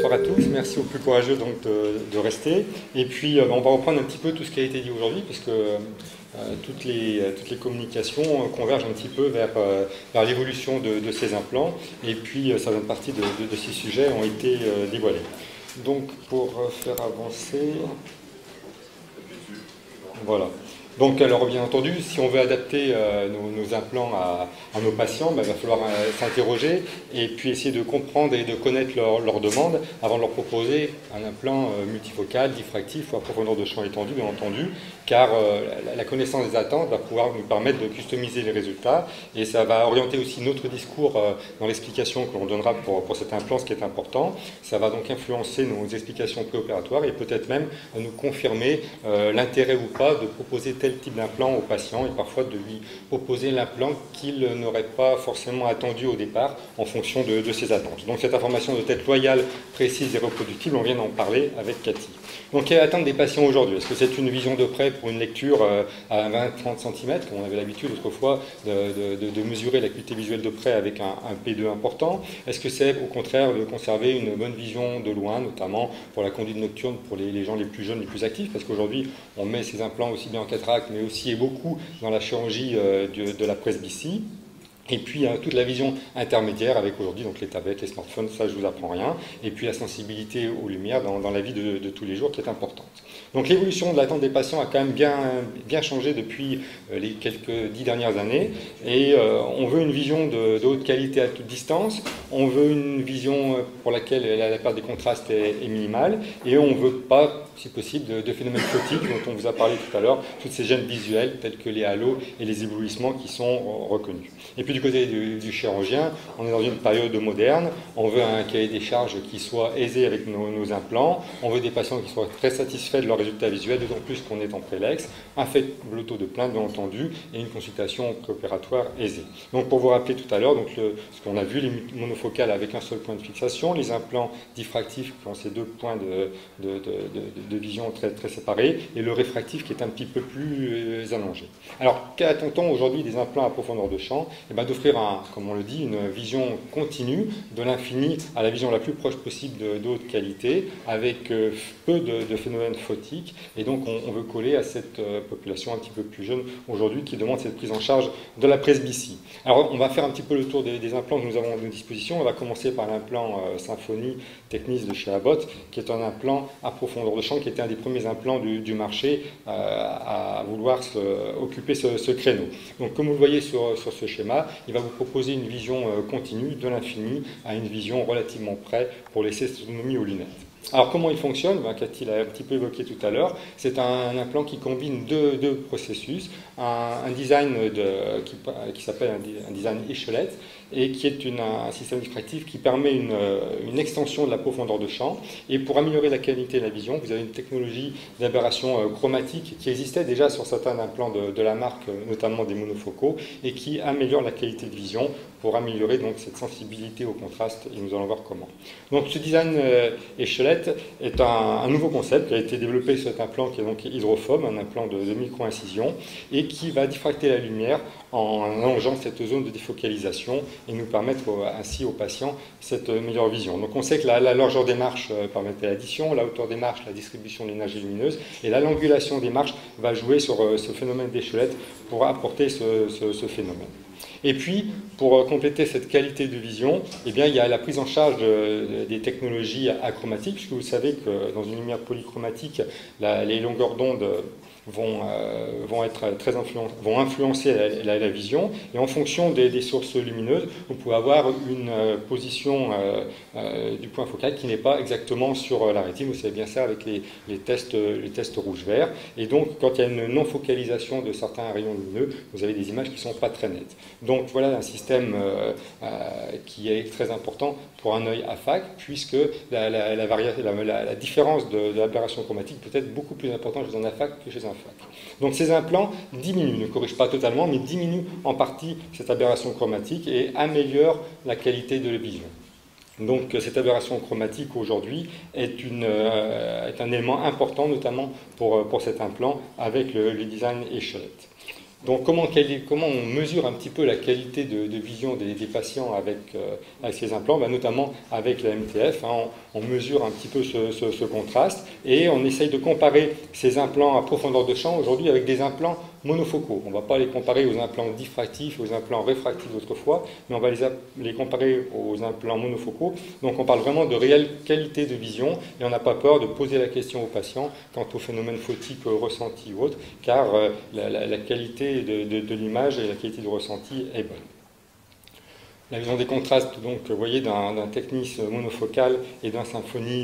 bonsoir à tous, merci aux plus courageux donc de rester. Et puis on va reprendre un petit peu tout ce qui a été dit aujourd'hui, puisque toutes les communications convergent un petit peu vers l'évolution de ces implants, et puis certaines parties de ces sujets ont été dévoilées. Donc pour faire avancer, voilà. Donc, alors bien entendu, si on veut adapter nos implants à nos patients, il va falloir s'interroger et puis essayer de comprendre et de connaître leurs demandes avant de leur proposer un implant multifocal, diffractif ou à profondeur de champ étendue, bien entendu, car la connaissance des attentes va pouvoir nous permettre de customiser les résultats et ça va orienter aussi notre discours dans l'explication que l'on donnera pour cet implant, ce qui est important. Ça va donc influencer nos explications préopératoires et peut-être même nous confirmer l'intérêt ou pas de proposer tel type d'implant au patient et parfois de lui proposer l'implant qu'il n'aurait pas forcément attendu au départ en fonction de ses attentes. Donc cette information doit être loyale, précise et reproductible, on vient d'en parler avec Cathy. Donc quelle est l'attente des patients aujourd'hui? Est-ce que c'est une vision de près pour une lecture à 20-30 cm, comme on avait l'habitude autrefois de mesurer l'acuité visuelle de près avec un P2 important? Est-ce que c'est au contraire de conserver une bonne vision de loin, notamment pour la conduite nocturne, pour les gens les plus jeunes, les plus actifs? Parce qu'aujourd'hui on met ces implants aussi bien en cataracte, mais aussi et beaucoup dans la chirurgie de la presbytie. Et puis toute la vision intermédiaire avec aujourd'hui donc les tablettes, les smartphones, ça je vous apprends rien. Et puis la sensibilité aux lumières dans la vie de tous les jours qui est importante. Donc l'évolution de l'attente des patients a quand même bien changé depuis les quelques 10 dernières années. Et on veut une vision de haute qualité à toute distance. On veut une vision pour laquelle la perte des contrastes est minimale. Et on ne veut pas, si possible, de phénomènes photiques dont on vous a parlé tout à l'heure, toutes ces gènes visuels tels que les halos et les éblouissements qui sont reconnus. Et puis du côté du chirurgien, on est dans une période moderne, on veut un cahier des charges qui soit aisé avec nos implants, on veut des patients qui soient très satisfaits de leurs résultats visuels, d'autant plus qu'on est en prélex, un faible auto de plainte bien entendu, et une consultation préopératoire aisée. Donc pour vous rappeler tout à l'heure, ce qu'on a vu, les monofocales avec un seul point de fixation, les implants diffractifs qui ont ces deux points de vision très, très séparés, et le réfractif qui est un petit peu plus allongé. Alors qu'attend-on aujourd'hui des implants à profondeur de champ? D'offrir, comme on le dit, une vision continue de l'infini à la vision la plus proche possible de haute qualité, avec peu de phénomènes photiques. Et donc on veut coller à cette population un petit peu plus jeune aujourd'hui qui demande cette prise en charge de la presbytie. Alors on va faire un petit peu le tour des implants que nous avons à nos dispositions. On va commencer par l'implant Symphony Technis de chez Abbott, qui est un implant à profondeur de champ, qui était un des premiers implants du marché à vouloir occuper ce créneau. Donc comme vous le voyez sur ce schéma, il va vous proposer une vision continue de l'infini à une vision relativement près pour laisser cette autonomie aux lunettes. Alors comment il fonctionne? Cathy l'a un petit peu évoqué tout à l'heure. C'est un implant qui combine deux processus, un design qui s'appelle un design échelette et qui est un système diffractif qui permet une extension de la profondeur de champ. Et pour améliorer la qualité de la vision, vous avez une technologie d'aberration chromatique qui existait déjà sur certains implants de la marque, notamment des monofocaux, et qui améliore la qualité de vision pour améliorer donc cette sensibilité au contraste, et nous allons voir comment. Donc ce design échelette est un nouveau concept qui a été développé sur cet implant qui est donc hydrophobe, un implant de micro-incision, et qui va diffracter la lumière en allongeant cette zone de défocalisation et nous permettre ainsi aux patients cette meilleure vision. Donc on sait que la largeur des marches permettait l'addition, la hauteur des marches, la distribution de l'énergie lumineuse, et la l'angulation des marches va jouer sur ce phénomène d'échelette pour apporter ce phénomène. Et puis, pour compléter cette qualité de vision, il y a la prise en charge des technologies achromatiques, puisque vous savez que dans une lumière polychromatique, les longueurs d'onde vont influencer la vision, et en fonction des sources lumineuses, vous pouvez avoir une position du point focal qui n'est pas exactement sur la rétine. Vous savez bien ça avec les tests rouge-vert, et donc quand il y a une non-focalisation de certains rayons lumineux, vous avez des images qui ne sont pas très nettes. Donc voilà un système qui est très important pour un œil AFAC, puisque la différence de l'aberration chromatique peut être beaucoup plus importante chez un AFAC que chez un FAC. Donc ces implants diminuent, ne corrigent pas totalement, mais diminuent en partie cette aberration chromatique et améliorent la qualité de la vision. Donc cette aberration chromatique aujourd'hui est un élément important, notamment pour cet implant avec le design échelette. Donc comment on mesure un petit peu la qualité de vision des patients avec ces implants? Notamment avec la MTF, hein, on mesure un petit peu ce contraste et on essaye de comparer ces implants à profondeur de champ aujourd'hui avec des implants monofocaux. On ne va pas les comparer aux implants diffractifs, aux implants réfractifs d'autrefois, mais on va les comparer aux implants monofocaux. Donc on parle vraiment de réelle qualité de vision et on n'a pas peur de poser la question aux patients quant au phénomène photique ressenti ou autre, car la qualité de l'image et la qualité du ressenti est bonne. La vision des contrastes, donc, vous voyez, d'un Technis monofocal et d'un Symfony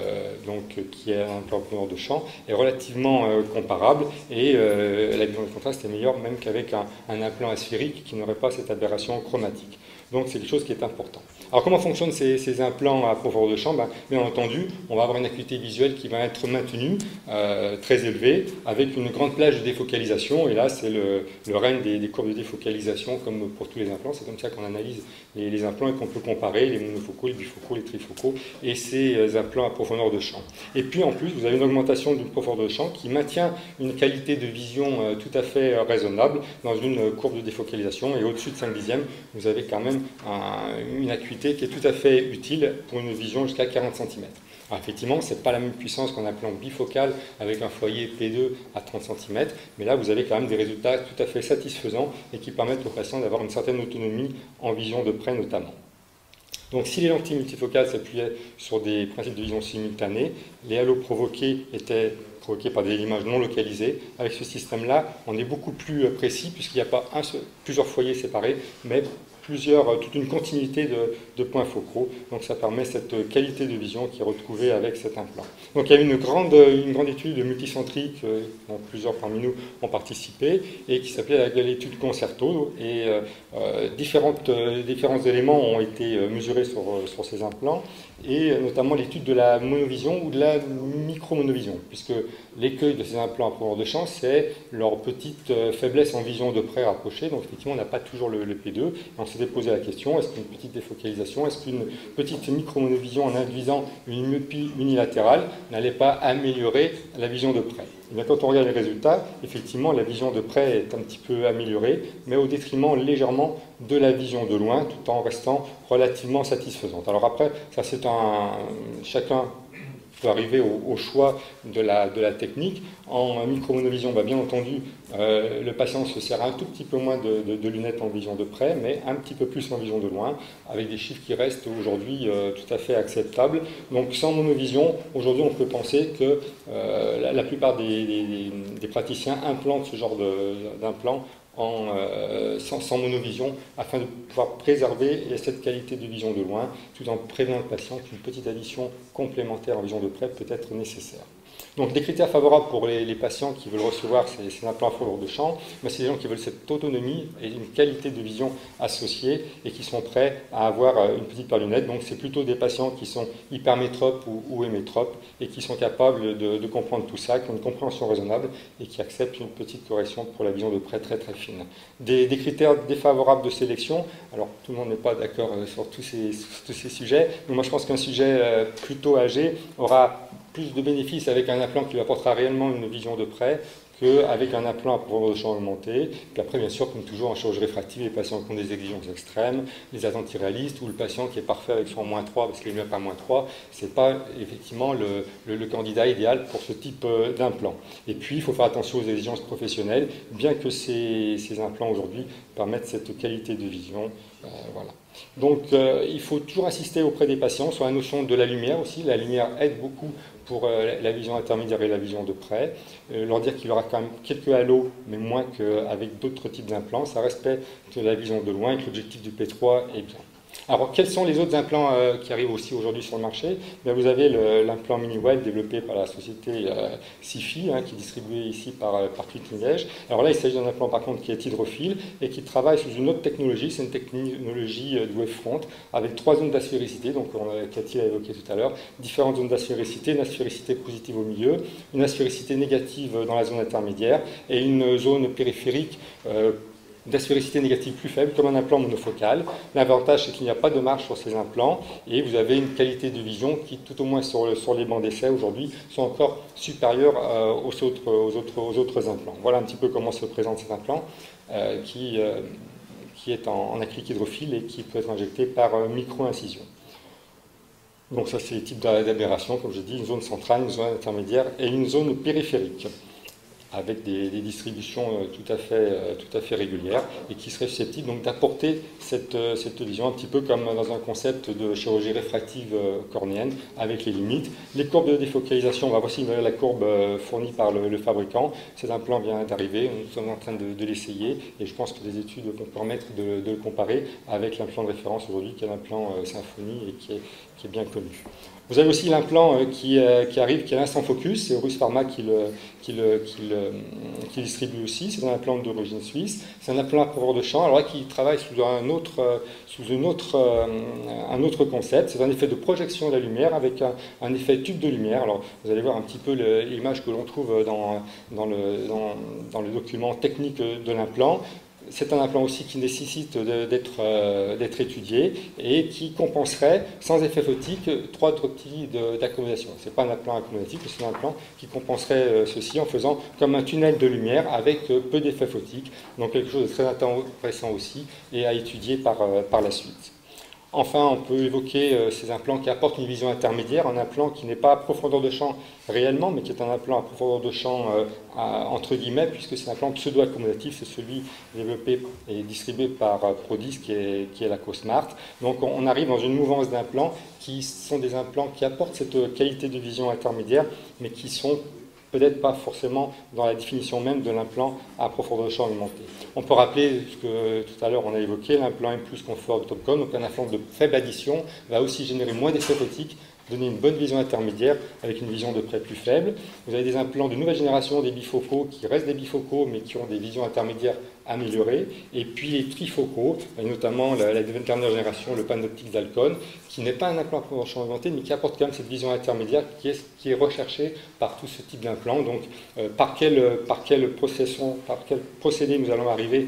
qui est un plan de champ, est relativement comparable et la vision des contrastes est meilleure même qu'avec un implant asphérique qui n'aurait pas cette aberration chromatique. Donc c'est quelque chose qui est important. Alors comment fonctionnent ces implants à profondeur de champ? Bien entendu, on va avoir une acuité visuelle qui va être maintenue, très élevée, avec une grande plage de défocalisation. Et là, c'est le règne des courbes de défocalisation, comme pour tous les implants. C'est comme ça qu'on analyse les implants et qu'on peut comparer les monofocaux, les bifocaux, les trifocaux et ces implants à profondeur de champ. Et puis en plus, vous avez une augmentation d'une profondeur de champ qui maintient une qualité de vision tout à fait raisonnable dans une courbe de défocalisation. Et au-dessus de 5 dixièmes, vous avez quand même une acuité qui est tout à fait utile pour une vision jusqu'à 40 cm. Alors effectivement, ce n'est pas la même puissance qu'en implant bifocal avec un foyer P2 à 30 cm, mais là vous avez quand même des résultats tout à fait satisfaisants et qui permettent aux patients d'avoir une certaine autonomie en vision de près notamment. Donc si les lentilles multifocales s'appuyaient sur des principes de vision simultanée, les halos provoqués étaient provoqués par des images non localisées. Avec ce système-là, on est beaucoup plus précis puisqu'il n'y a pas plusieurs foyers séparés, mais toute une continuité de points focaux. Donc ça permet cette qualité de vision qui est retrouvée avec cet implant. Donc il y a une grande étude multicentrique dont plusieurs parmi nous ont participé et qui s'appelait l'étude Concerto. Et différents éléments ont été mesurés sur ces implants, et notamment l'étude de la monovision ou de la micromonovision, puisque l'écueil de ces implants à profondeur de champ, c'est leur petite faiblesse en vision de près rapprochée. Donc effectivement, on n'a pas toujours le P2. Et on s'était posé la question, est-ce qu'une petite défocalisation, est-ce qu'une petite micromonovision en induisant une myopie unilatérale n'allait pas améliorer la vision de près? Et bien, quand on regarde les résultats, effectivement, la vision de près est un petit peu améliorée, mais au détriment légèrement de la vision de loin, tout en restant relativement satisfaisante. Alors après, ça c'est chacun peut arriver au choix de la technique. En micromonovision, bien entendu, le patient se sert un tout petit peu moins de lunettes en vision de près, mais un petit peu plus en vision de loin, avec des chiffres qui restent aujourd'hui tout à fait acceptables. Donc sans monovision, aujourd'hui on peut penser que la plupart des praticiens implantent ce genre d'implant sans monovision, afin de pouvoir préserver cette qualité de vision de loin, tout en prévenant le patient qu'une petite addition complémentaire en vision de près peut être nécessaire. Donc des critères favorables pour les patients qui veulent recevoir ces implants à profondeur de champ, c'est des gens qui veulent cette autonomie et une qualité de vision associée et qui sont prêts à avoir une petite paire de lunettes. Donc c'est plutôt des patients qui sont hypermétropes ou hémétropes et qui sont capables de comprendre tout ça, qui ont une compréhension raisonnable et qui acceptent une petite correction pour la vision de près très très fine. Des critères défavorables de sélection, alors tout le monde n'est pas d'accord sur tous ces sujets, mais moi je pense qu'un sujet plutôt âgé aura plus de bénéfices avec un implant qui lui apportera réellement une vision de près qu'avec un implant à profondeur de champ augmenté. Puis après, bien sûr, comme toujours en chirurgie réfractive, les patients qui ont des exigences extrêmes, les attentes irréalistes, ou le patient qui est parfait avec son -3 parce qu'il est mieux pas -3, ce n'est pas effectivement le candidat idéal pour ce type d'implant. Et puis, il faut faire attention aux exigences professionnelles, bien que ces implants aujourd'hui permettent cette qualité de vision. Voilà. Donc, il faut toujours insister auprès des patients sur la notion de la lumière aussi. La lumière aide beaucoup pour la vision intermédiaire et la vision de près. Leur dire qu'il y aura quand même quelques halos, mais moins qu'avec d'autres types d'implants. Ça respecte la vision de loin et que l'objectif du P3 est bien. Alors, quels sont les autres implants qui arrivent aussi aujourd'hui sur le marché? Vous avez l'implant MiniWell développé par la société SIFI, qui est distribué ici par Clicking Edge. Alors là, il s'agit d'un implant par contre qui est hydrophile et qui travaille sous une autre technologie. C'est une technologie de wavefront avec 3 zones d'asphérécité. Donc, Cathy l'a évoqué tout à l'heure. Différentes zones d'asphérécité, une asphérécité positive au milieu, une asphérécité négative dans la zone intermédiaire et une zone périphérique d'aspéricité négative plus faible, comme un implant monofocal. L'avantage, c'est qu'il n'y a pas de marge sur ces implants et vous avez une qualité de vision qui, tout au moins sur les bancs d'essai aujourd'hui, sont encore supérieures aux autres implants. Voilà un petit peu comment se présente cet implant qui est en acrylique hydrophile et qui peut être injecté par micro-incision. Donc ça, c'est les types d'aberrations, comme je dis, une zone centrale, une zone intermédiaire et une zone périphérique, avec des distributions tout à fait régulières et qui seraient susceptibles donc d'apporter cette vision un petit peu comme dans un concept de chirurgie réfractive cornéenne avec les limites. Les courbes de défocalisation, voici la courbe fournie par le fabricant. Cet implant vient d'arriver, nous sommes en train de l'essayer et je pense que des études vont permettre de le comparer avec l'implant de référence aujourd'hui qui est l'implant Symfony et qui est bien connu. Vous avez aussi l'implant qui arrive, qui est l'instant focus, c'est Horus Pharma qui distribue aussi, c'est un implant d'origine suisse, c'est un implant à pouvoir de champ, alors là qui travaille sous un autre concept, c'est un effet de projection de la lumière avec un effet tube de lumière. Alors vous allez voir un petit peu l'image que l'on trouve dans le document technique de l'implant. C'est un implant aussi qui nécessite d'être étudié et qui compenserait, sans effet photique, 3 dructili d'accommodation. Ce n'est pas un implant accommodatif, c'est un implant qui compenserait ceci en faisant comme un tunnel de lumière avec peu d'effet photique. Donc quelque chose de très intéressant aussi et à étudier par la suite. Enfin, on peut évoquer ces implants qui apportent une vision intermédiaire, un implant qui n'est pas à profondeur de champ réellement, mais qui est un implant à profondeur de champ entre guillemets, puisque c'est un implant pseudo-accommodatif, c'est celui développé et distribué par Prodis, qui est la Cosmart. Donc on arrive dans une mouvance d'implants qui sont des implants qui apportent cette qualité de vision intermédiaire, mais qui sont peut-être pas forcément dans la définition même de l'implant à profondeur de champ augmentée. On peut rappeler ce que tout à l'heure on a évoqué, l'implant M+ confort de Topcon, donc un implant de faible addition, va aussi générer moins d'effets optiques, donner une bonne vision intermédiaire avec une vision de près plus faible. Vous avez des implants de nouvelle génération, des bifocaux qui restent des bifocaux mais qui ont des visions intermédiaires améliorées. Et puis les trifocaux, et notamment la dernière génération, le panoptique d'Alcon, qui n'est pas un implant à profondeur de champ augmenté mais qui apporte quand même cette vision intermédiaire qui est recherchée par tout ce type d'implant. Donc par quel procédé nous allons arriver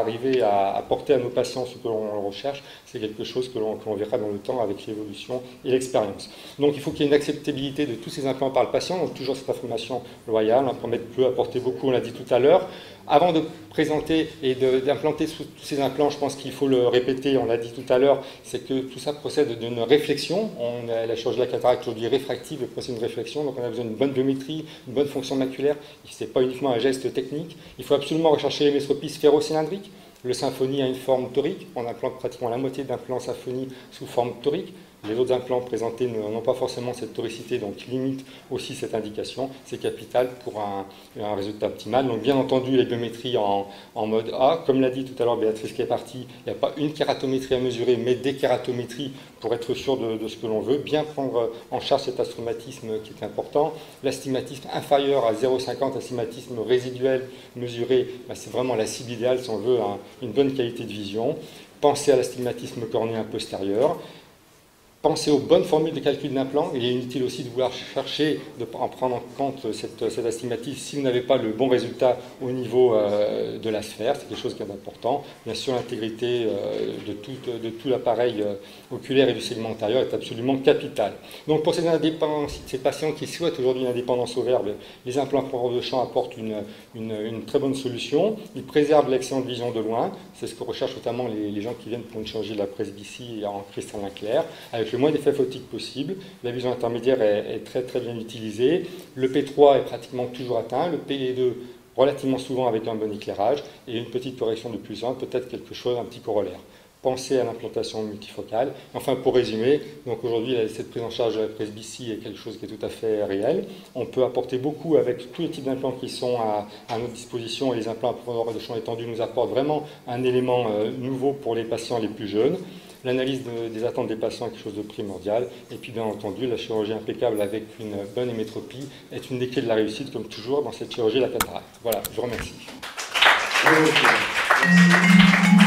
à apporter à nos patients ce que l'on recherche, c'est quelque chose que l'on verra dans le temps avec l'évolution et l'expérience. Donc il faut qu'il y ait une acceptabilité de tous ces implants par le patient, donc toujours cette information loyale, un promètre peut apporter beaucoup, on l'a dit tout à l'heure. Avant de présenter et d'implanter tous ces implants, je pense qu'il faut le répéter, on l'a dit tout à l'heure, c'est que tout ça procède d'une réflexion. La chirurgie de la cataracte aujourd'hui réfractive procède d'une réflexion, donc on a besoin d'une bonne biométrie, une bonne fonction maculaire. Ce n'est pas uniquement un geste technique. Il faut absolument rechercher les métropies sphéro-cylindriques. Le Symfony a une forme torique, on implante pratiquement la moitié d'implants Symfony sous forme torique. Les autres implants présentés n'ont pas forcément cette toricité, donc limite aussi cette indication. C'est capital pour un résultat optimal. Donc bien entendu, les biométries en mode A. Comme l'a dit tout à l'heure Béatrice qui est partie, il n'y a pas une kératométrie à mesurer, mais des kératométries pour être sûr de ce que l'on veut. Bien prendre en charge cet astigmatisme qui est important. L'astigmatisme inférieur à 0,50, astigmatisme résiduel mesuré, c'est vraiment la cible idéale si on veut une bonne qualité de vision. Pensez à l'astigmatisme cornéen postérieur. Pensez aux bonnes formules de calcul d'implant. Il est inutile aussi de vouloir chercher, en prendre en compte cet astigmatisme si vous n'avez pas le bon résultat au niveau de la sphère. C'est quelque chose qui est important. Bien sûr, l'intégrité de tout l'appareil oculaire et du segment antérieur est absolument capitale. Donc pour ces patients qui souhaitent aujourd'hui une indépendance au verbe, les implants à profondeur de champ apportent une très bonne solution. Ils préservent l'excellente vision de loin. C'est ce que recherchent notamment les gens qui viennent pour une chirurgie de la presbytie en cristallin clair, avec le moins d'effets photiques possible. La vision intermédiaire est très très bien utilisée. Le P3 est pratiquement toujours atteint. Le PE2 relativement souvent avec un bon éclairage. Et une petite correction de +1, peut-être quelque chose, un petit corollaire. Pensez à l'implantation multifocale. Enfin, pour résumer, donc aujourd'hui, cette prise en charge de la presbytie est quelque chose qui est tout à fait réel. On peut apporter beaucoup avec tous les types d'implants qui sont à notre disposition et les implants à profondeur de champ étendu nous apportent vraiment un élément nouveau pour les patients les plus jeunes. L'analyse des attentes des patients est quelque chose de primordial. Et puis, bien entendu, la chirurgie impeccable avec une bonne hémétropie est une des clés de la réussite, comme toujours, dans cette chirurgie de la cataracte. Voilà, je vous remercie. Merci.